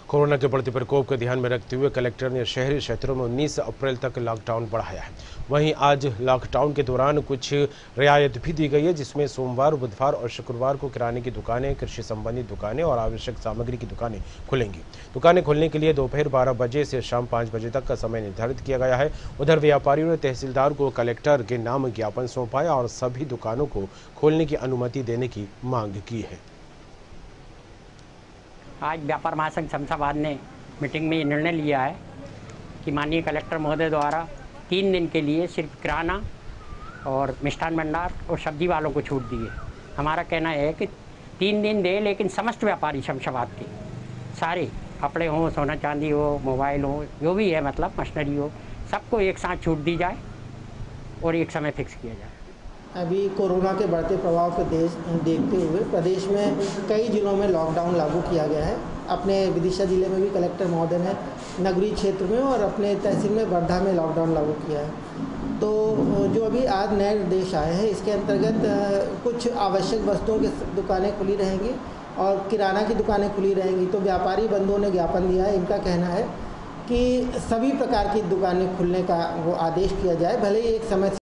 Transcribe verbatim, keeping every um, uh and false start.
Corona के बढ़ते प्रकोप को ध्यान में रखते हुए कलेक्टर ने शहरी क्षेत्रों में उन्नीस अप्रैल तक लॉकडाउन बढ़ाया है। वहीं आज लॉकडाउन के दौरान कुछ रियायत भी दी गई है, जिसमें सोमवार, बुधवार और शुक्रवार को किराने की दुकानें, कृषि संबंधी दुकानें और आवश्यक सामग्री की दुकानें खुलेंगी। दुकानें खोलने के लिए दोपहर बारह बजे से शाम पाँच बजे तक का समय निर्धारित किया गया है। उधर व्यापारियों ने तहसीलदार को कलेक्टर के नाम ज्ञापन सौंपाया और सभी दुकानों को खोलने की अनुमति देने की मांग की है। आज व्यापार महासंघ शमशाबाद ने मीटिंग में ये निर्णय लिया है कि माननीय कलेक्टर महोदय द्वारा तीन दिन के लिए सिर्फ किराना और मिष्ठान भंडार और सब्जी वालों को छूट दी है। हमारा कहना है कि तीन दिन दे, लेकिन समस्त व्यापारी शमशाबाद के सारे कपड़े हों, सोना चांदी हो, मोबाइल हो, जो भी है मतलब मशीनरी हो, सबको एक साथ छूट दी जाए और एक समय फिक्स किया जाए। अभी कोरोना के बढ़ते प्रभाव को देश देखते हुए प्रदेश में कई जिलों में लॉकडाउन लागू किया गया है। अपने विदिशा जिले में भी कलेक्टर महोदय ने नगरीय क्षेत्र में और अपने तहसील में वर्धा में लॉकडाउन लागू किया है। तो जो अभी आज नए निर्देश आए हैं, इसके अंतर्गत कुछ आवश्यक वस्तुओं की दुकानें खुली रहेंगी और किराना की दुकानें खुली रहेंगी। तो व्यापारी बंधुओं ने ज्ञापन दिया है, इनका कहना है कि सभी प्रकार की दुकानें खुलने का वो आदेश किया जाए, भले ही एक समय